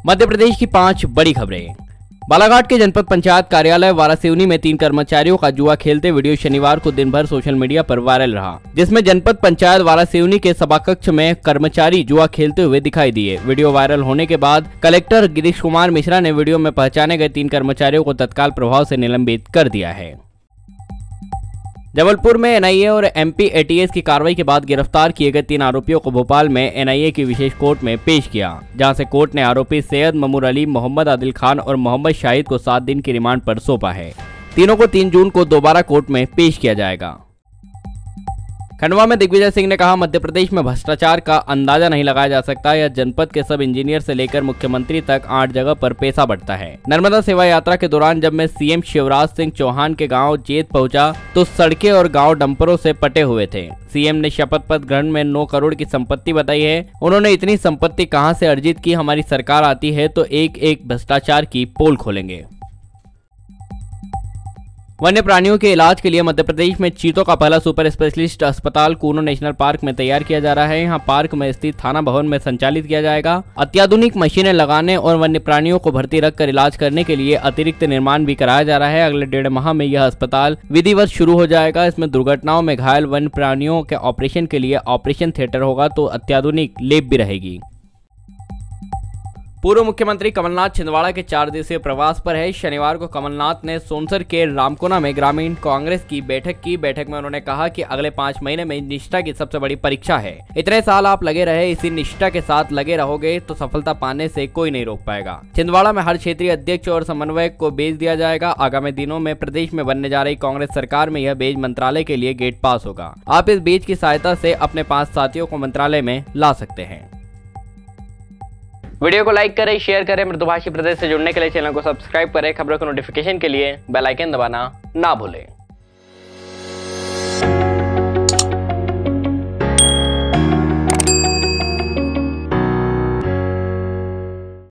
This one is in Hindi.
मध्य प्रदेश की 5 बड़ी खबरें। बालाघाट के जनपद पंचायत कार्यालय वारासिवनी में 3 कर्मचारियों का जुआ खेलते वीडियो शनिवार को दिन भर सोशल मीडिया पर वायरल रहा, जिसमें जनपद पंचायत वारासिवनी के सभाकक्ष में कर्मचारी जुआ खेलते हुए दिखाई दिए। वीडियो वायरल होने के बाद कलेक्टर गिरीश कुमार मिश्रा ने वीडियो में पहचाने गए 3 कर्मचारियों को तत्काल प्रभाव से निलंबित कर दिया है। जबलपुर में एनआईए और एमपी एटीएस की कार्रवाई के बाद गिरफ्तार किए गए 3 आरोपियों को भोपाल में एनआईए की विशेष कोर्ट में पेश किया, जहां से कोर्ट ने आरोपी सैयद ममूर अली, मोहम्मद आदिल खान और मोहम्मद शाहिद को 7 दिन की रिमांड पर सौंपा है। तीनों को 3 जून को दोबारा कोर्ट में पेश किया जाएगा। खंडवा में दिग्विजय सिंह ने कहा, मध्य प्रदेश में भ्रष्टाचार का अंदाजा नहीं लगाया जा सकता। यह जनपद के सब इंजीनियर से लेकर मुख्यमंत्री तक 8 जगह पर पैसा बढ़ता है। नर्मदा सेवा यात्रा के दौरान जब मैं सीएम शिवराज सिंह चौहान के गांव जेत पहुंचा तो सड़कें और गांव डंपरों से पटे हुए थे। सीएम ने शपथ पत्र ग्रहण में 9 करोड़ की संपत्ति बताई है। उन्होंने इतनी संपत्ति कहां से अर्जित की? हमारी सरकार आती है तो एक एक भ्रष्टाचार की पोल खोलेंगे। वन्य प्राणियों के इलाज के लिए मध्य प्रदेश में चीतों का पहला सुपर स्पेशलिस्ट अस्पताल कूनो नेशनल पार्क में तैयार किया जा रहा है। यहाँ पार्क में स्थित थाना भवन में संचालित किया जाएगा। अत्याधुनिक मशीनें लगाने और वन्य प्राणियों को भर्ती रखकर इलाज करने के लिए अतिरिक्त निर्माण भी कराया जा रहा है। अगले 1.5 माह में यह अस्पताल विधिवत शुरू हो जाएगा। इसमें दुर्घटनाओं में घायल वन्य प्राणियों के ऑपरेशन के लिए ऑपरेशन थिएटर होगा तो अत्याधुनिक लैब भी रहेगी। पूर्व मुख्यमंत्री कमलनाथ छिंदवाड़ा के 4 दिवसीय प्रवास पर है। शनिवार को कमलनाथ ने सोनसर के रामकोना में ग्रामीण कांग्रेस की बैठक की। बैठक में उन्होंने कहा कि अगले 5 महीने में निष्ठा की सबसे बड़ी परीक्षा है। इतने साल आप लगे रहे, इसी निष्ठा के साथ लगे रहोगे तो सफलता पाने से कोई नहीं रोक पाएगा। छिंदवाड़ा में हर क्षेत्रीय अध्यक्ष और समन्वयक को भेज दिया जाएगा। आगामी दिनों में प्रदेश में बनने जा रही कांग्रेस सरकार में यह बेज मंत्रालय के लिए गेट पास होगा। आप इस बेज की सहायता से अपने 5 साथियों को मंत्रालय में ला सकते हैं। वीडियो को लाइक करें, शेयर करें। मृदुभाषी प्रदेश से जुड़ने के लिए चैनल को सब्सक्राइब करें। खबरों के नोटिफिकेशन के लिए बेल आइकन दबाना ना भूलें।